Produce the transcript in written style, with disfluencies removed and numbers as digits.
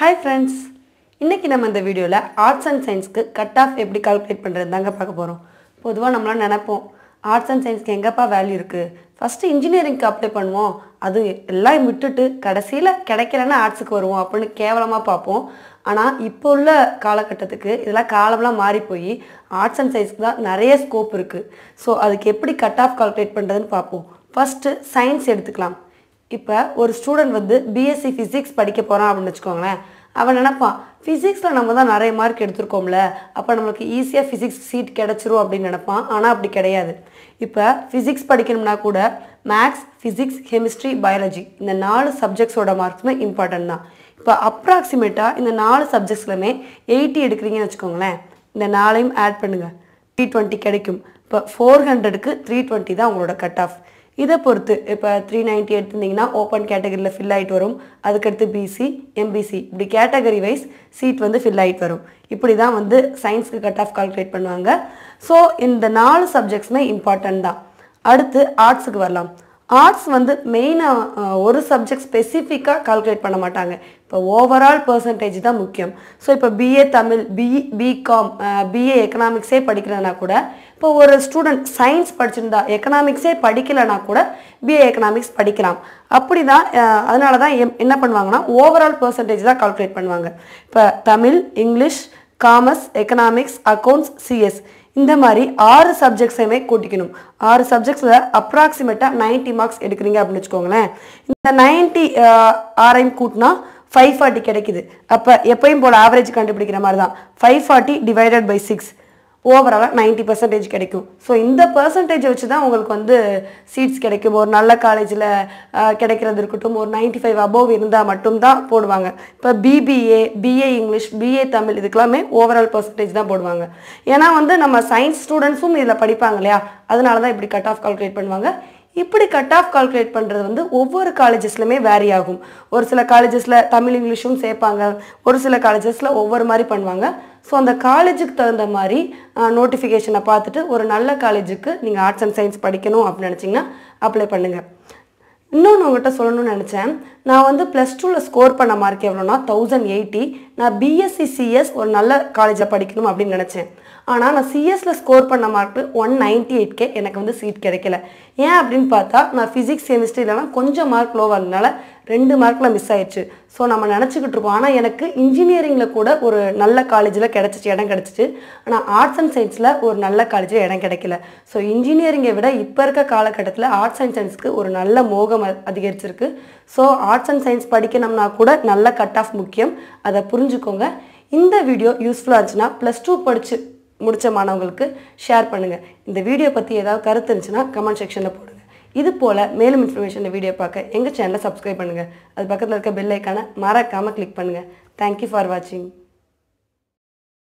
Hi friends, இன்னைக்கு நம்ம இந்த வீடியோல ஆர்ட்ஸ் அண்ட் சயின்ஸ்க்கு கட் ஆஃப் எப்படி கால்குலேட் பண்றதுதாங்க பார்க்க போறோம். பொதுவா நம்மள நினைப்போம் ஆர்ட்ஸ் அண்ட் சயின்ஸ்க்கு எங்கப்பா வேல்யூ இருக்கு? ஃபர்ஸ்ட் இன்ஜினியரிங்க்கு அப்ளை பண்ணுவோம். அது எல்லாம் விட்டுட்டு கடைசில கிடைக்கலனா ஆர்ட்ஸ்க்கு வருவோம் அப்படினு கேவலமா பாப்போம். ஆனா இப்போ உள்ள காலகட்டத்துக்கு இதெல்லாம் காலம்லாம் மாறி போய் ஆர்ட்ஸ் அண்ட் சயின்ஸ்க்கு தான் நிறைய ஸ்கோப் இருக்கு. சோ அதுக்கு எப்படி கட் ஆஃப் கால்குலேட் பண்றதுன்னு பாப்போம். ஃபர்ஸ்ட் சயின்ஸ் எடுத்துக்கலாம். இப்போ ஒரு ஸ்டூடண்ட் வந்து பிஎஸ்சி ஃபிசிக்ஸ் படிக்க போறான் அப்படினு வெச்சுக்கோங்களேன். அவன் நினைப்பான் ஃபிசிக்ஸ்ல நம்ம தான் நிறைய மார்க் எடுத்துறோம்ல, அப்ப நமக்கு ஈஸியா ஃபிசிக்ஸ் சீட் கிடைச்சிரும் அப்படி நினைப்பான். ஆனா அப்படி கிடையாது. இப்போ ஃபிசிக்ஸ் படிக்கணும்னா கூட மேத்ஸ், ஃபிசிக்ஸ், கெமிஸ்ட்ரி, பயாலஜி இந்த 4 சப்ஜெக்ட்ஸோட மார்க்ஸ்மே இம்பார்ட்டன்ட் தான். இப்போ அப்ராக்சிமேட்டா இந்த 4 சப்ஜெக்ட்ஸ்லமே 80 எடுக்கிறீங்கன்னு வெச்சுக்கோங்களேன். இந்த 4ஐயும் ஆட் பண்ணுங்க. 320 கிடைக்கும். இப்போ 400க்கு 320 தான் உங்களோட கட் ஆஃப். இதை பொறுத்து இப்போ 390 எடுத்திருந்தீங்கன்னா ஓப்பன் கேட்டகரியில் ஃபில் ஆகிட்டு வரும். அதுக்கடுத்து பிசி, எம்பிசி இப்படி கேட்டகரி வைஸ் சீட் வந்து ஃபில் ஆகிட்டு வரும். இப்படி தான் வந்து சயின்ஸ்க்கு கட் ஆஃப் கால்குலேட் பண்ணுவாங்க. ஸோ இந்த 4 சப்ஜெக்ட்ஸுமே இம்பார்ட்டன்ட் தான். அடுத்து ஆர்ட்ஸுக்கு வரலாம். ஆர்ட்ஸ் வந்து மெயினாக ஒரு சப்ஜெக்ட் ஸ்பெசிஃபிக்காக கால்குலேட் பண்ண மாட்டாங்க. இப்போ ஓவரால் பர்சன்டேஜ் தான் முக்கியம். ஸோ இப்போ பிஏ தமிழ், பிகாம், பிஏ எக்கனாமிக்ஸே படிக்கிறதுனா கூட இப்போ ஒரு ஸ்டூடெண்ட் சயின்ஸ் படிச்சிருந்தா எக்கனாமிக்ஸே படிக்கலைன்னா கூட பிஏ எக்கனாமிக்ஸ் படிக்கலாம். அப்படி தான் அதனால தான் என்ன பண்ணுவாங்கன்னா ஓவரால் பர்சன்டேஜ் தான் கால்குலேட் பண்ணுவாங்க. இப்போ Tamil, English, commerce, economics, accounts, CS இந்த மாதிரி 6 சப்ஜெக்ட்ஸையுமே கூட்டிக்கணும். 6 சப்ஜெக்ட்ஸில் அப்ராக்சிமேட்டாக 90 மார்க்ஸ் எடுக்கிறீங்க அப்படின்னு வச்சுக்கோங்களேன். இந்த 90 6ஐயும் கூட்டினா 540 கிடைக்குது. அப்போ எப்பயும் போல் ஆவரேஜ் கண்டுபிடிக்கிற மாதிரி தான் 540 டிவைடட் பை 6 ஓவராலாக 90% கிடைக்கும். ஸோ இந்த பர்சன்டேஜை வச்சு தான் உங்களுக்கு வந்து சீட்ஸ் கிடைக்கும். ஒரு நல்ல காலேஜில் கிடைக்கிறது இருக்கட்டும், ஒரு 95 அபோவ் இருந்தால் மட்டும்தான் போடுவாங்க. இப்போ BBA, BA English, BA Tamil இதுக்கெல்லாமே ஓவரால் பர்சன்டேஜ் தான் போடுவாங்க. ஏன்னா வந்து நம்ம சயின்ஸ் ஸ்டூடெண்ட்ஸும் இதில் படிப்பாங்க இல்லையா, அதனால தான் இப்படி கட் ஆஃப் கால்குலேட் பண்ணுவாங்க. இப்படி கட் ஆஃப் கால்குலேட் பண்ணுறது வந்து ஒவ்வொரு காலேஜஸ்லையுமே வேரி ஆகும். ஒரு சில காலேஜஸில் தமிழ் இங்கிலீஷும் சேர்ப்பாங்க, ஒரு சில காலேஜஸில் ஒவ்வொரு மாதிரி பண்ணுவாங்க. ஸோ அந்த காலேஜுக்கு தகுந்த மாதிரி நோட்டிஃபிகேஷனை பார்த்துட்டு ஒரு நல்ல காலேஜுக்கு நீங்கள் ஆர்ட்ஸ் அண்ட் சயின்ஸ் படிக்கணும் அப்படின்னு நினச்சிங்கன்னா அப்ளை பண்ணுங்கள். இன்னொன்று உங்கள்கிட்ட சொல்லணும்னு நினச்சேன். நான் வந்து +2ல் ஸ்கோர் பண்ண மார்க் எவ்வளோனா 1080. நான் பிஎஸ்சி சிஎஸ் ஒரு நல்ல காலேஜில் படிக்கணும் அப்படின்னு நினச்சேன். ஆனால் நான் சிஎஸ்ல ஸ்கோர் பண்ண மார்க் 198K எனக்கு வந்து சீட் கிடைக்கல. ஏன் அப்படின்னு பார்த்தா நான் ஃபிசிக்ஸ் கெமிஸ்ட்ரியிலலாம் கொஞ்சம் மார்க் லோவாக இருந்தனால 2 மார்க்கில் மிஸ் ஆயிடுச்சு. ஸோ நம்ம நினச்சிக்கிட்டு இருப்போம். ஆனால் எனக்கு இன்ஜினியரிங்கில் கூட ஒரு நல்ல காலேஜில் இடம் கிடச்சிச்சு. ஆனால் ஆர்ட்ஸ் அண்ட் சயின்ஸில் ஒரு நல்ல காலேஜில் இடம் கிடைக்கல. ஸோ இன்ஜினியரிங்கை விட இப்போ இருக்க காலகட்டத்தில் ஆர்ட்ஸ் அண்ட் சயின்ஸ்க்கு ஒரு நல்ல மோகம் அதிகரிச்சிருக்கு. ஸோ ஆர்ட்ஸ் அண்ட் சயின்ஸ் படிக்கணும்னா கூட நல்ல கட் ஆஃப் முக்கியம். அதை புரிஞ்சுக்கோங்க. இந்த வீடியோ யூஸ்ஃபுல்லாக இருந்துச்சுன்னா +2 படித்து முடித்த மாணவங்களுக்கு ஷேர் பண்ணுங்கள். இந்த வீடியோ பற்றி ஏதாவது கருத்து இருந்துச்சுன்னா கமெண்ட் செக்ஷனில் போடுங்க. இது போல் மேலும் இன்ஃபர்மேஷன் வீடியோ பார்க்க எங்கள் சேனலை சப்ஸ்கிரைப் பண்ணுங்கள். அது பக்கத்தில் இருக்க பெல் ஐக்கானை மறக்காமல் கிளிக் பண்ணுங்கள். தேங்க்யூ ஃபார் வாட்சிங்.